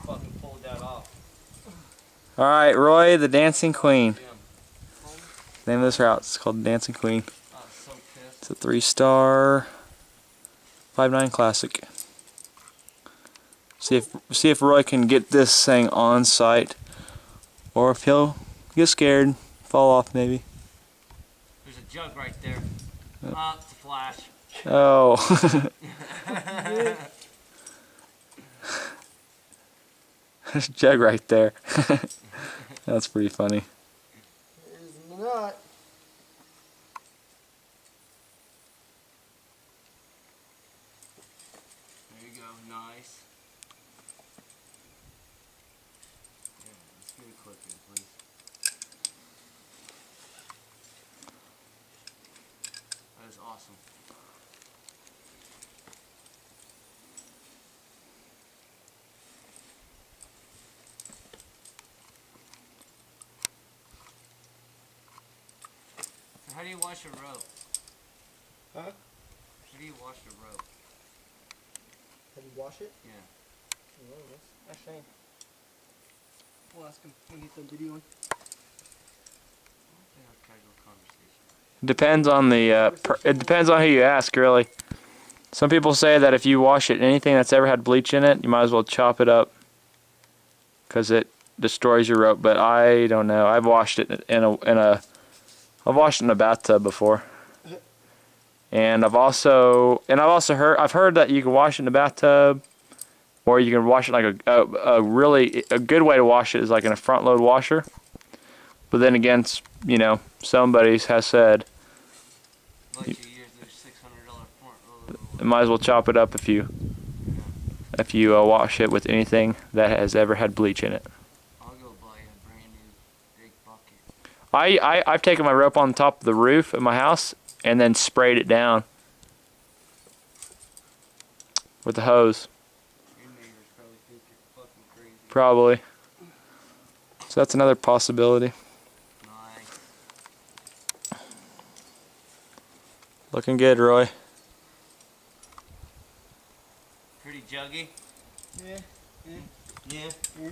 fucking pulled that off. Alright, Roy, the Dancing Queen. The name of this route is called the Dancing Queen. So it's a 3-star 5.9 classic. See if Roy can get this thing on site, or if he'll get scared, fall off maybe. There's a jug right there. It's a flash. Oh. There's a jug right there. That's pretty funny. Here's the nut. There you go, nice. Yeah, let's get a clip in, please. That is awesome. How do you wash a rope? Huh? How do you wash a rope? Have you wash it? Yeah. Oh, that's shame. We'll ask him when he gets the video on. Depends on the it depends on who you ask, really. Some people say that if you wash it, anything that's ever had bleach in it, you might as well chop it up because it destroys your rope. But I don't know. I've washed it I've washed it in a bathtub before, and I've also heard that you can wash it in a bathtub, or you can wash it like a good way to wash it is like in a front load washer. But then again, you know, somebody has said you might as well chop it up if you wash it with anything that has ever had bleach in it. I'll go buy a brand new big bucket. I've taken my rope on top of the roof of my house and then sprayed it down with the hose. Your neighbors probably think you're fucking crazy. Probably. So that's another possibility. Nice. Looking good, Roy. Pretty juggy. Yeah. Yeah.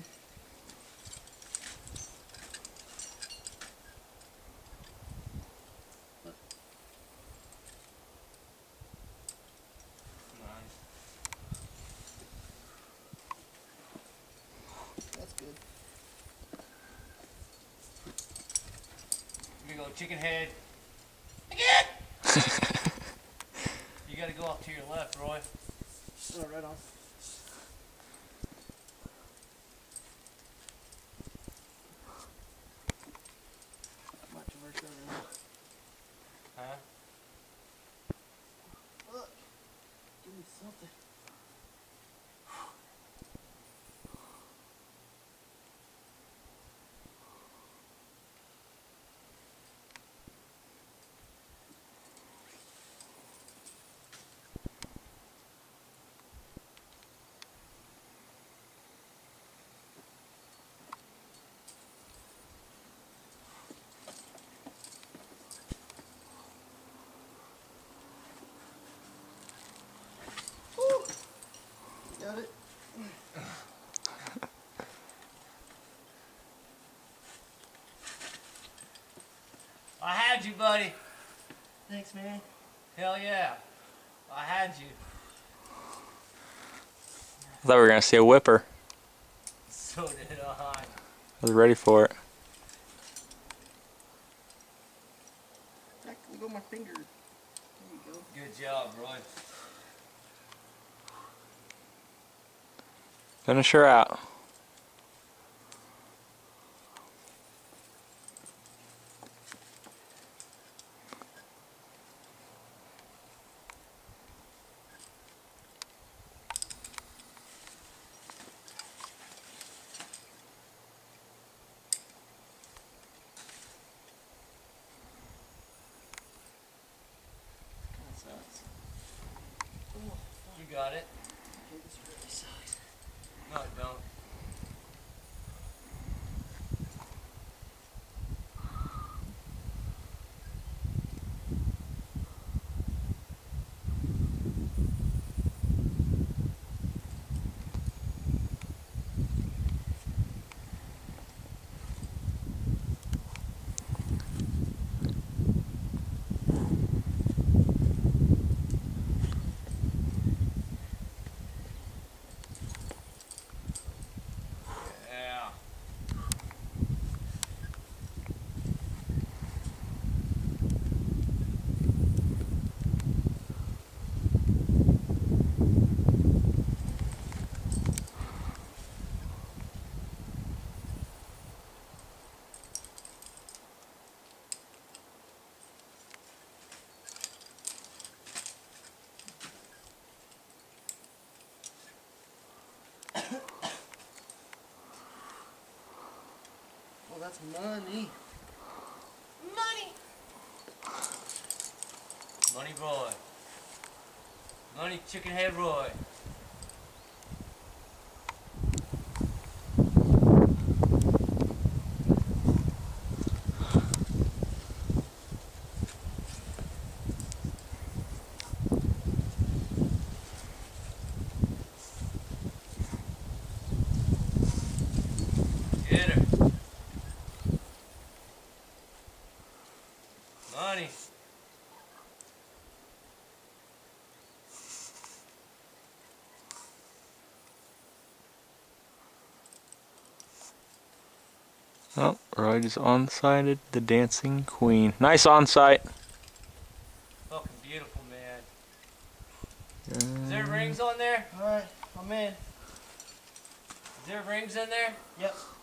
That's good. Here we go, chicken head. Again! You gotta go off to your left, Roy. Oh, right on. Much of our show. Huh? Look. Give me something. Got it. I had you, buddy. Thanks, man. Hell yeah. I had you. I thought we were gonna see a whipper. So did I. I was ready for it. Heck, look at my finger. There you go. Good job, Roy. Finish her out. You got it. No, I don't. That's money. Money. Money Roy. Money Chicken Head Roy. Get her. Money. Oh, Roy just on-sighted the dancing queen. Nice on-sight. Fucking beautiful, man. Is there rings on there? Alright, I'm in. Is there rings in there? Yep.